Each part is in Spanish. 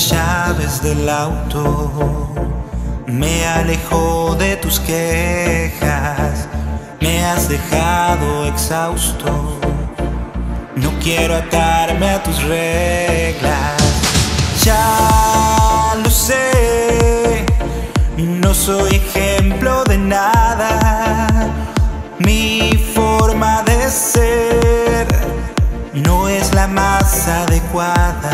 las llaves del auto. Me alejo de tus quejas, me has dejado exhausto. No quiero atarme a tus reglas. Ya lo sé, no soy ejemplo de nada. Mi forma de ser no es la más adecuada,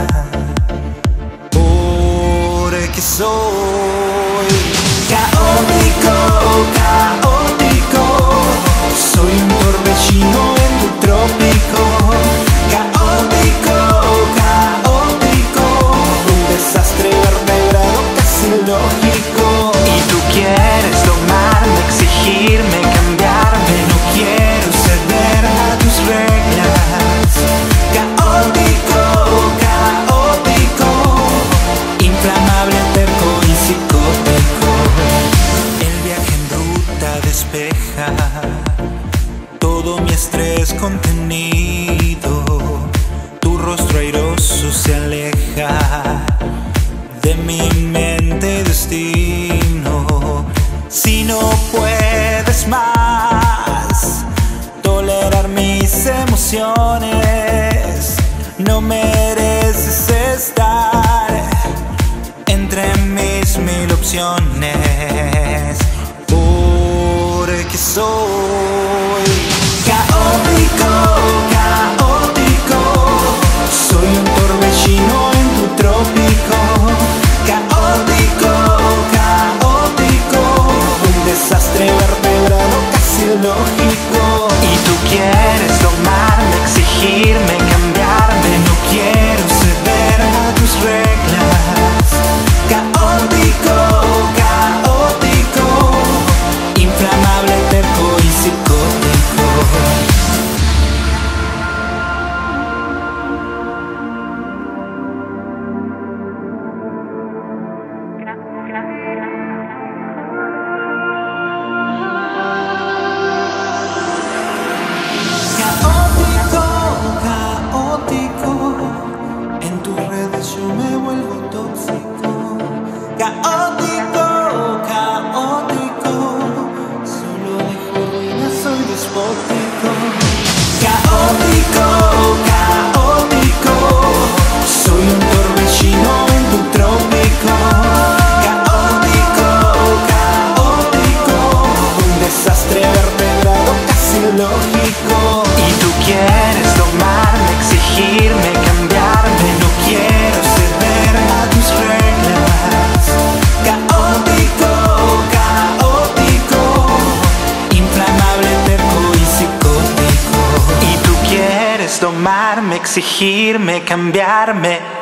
porque soy caótico, caótico. Soy un torbellino en tu trópico. Caótico, caótico. Un desastre vertebrado casi lógico. Y tú quieres domarme, exigirme, cambiarme. No quiero ceder a tus reglas. Caótico, caótico. Inflamable, terco y psicótico. El viaje en ruta despeja todo mi estrés contenido. Tu rostro airoso se aleja de mi mente y destino. Si no puedes más tolerar mis emociones, no mereces estar entre mis mil opciones, porque soy caótico, caótico. Soy un torbellino en tu trópico. Caótico, caótico. Un desastre vertebrado casi lógico. Y tú quieres domarme, exigirme, cambiarme. No quiero ceder a tus reglas. Caótico, caótico. Inflamable, terco y psicótico. Caótico, caótico. En tus redes yo me vuelvo tóxico. Caótico, caótico. Solo dejo ruinas, soy despótico. Caótico, caótico. Soy un torbellino en tu trópico. Caótico, caótico. Un desastre vertebrado casi lógico. Y tú quieres domarme, exigirme, cambiarme. No quiero ceder a tus reglas. Caótico, caótico. Inflamable, terco y psicótico. Y tú quieres domarme, exigirme, cambiarme.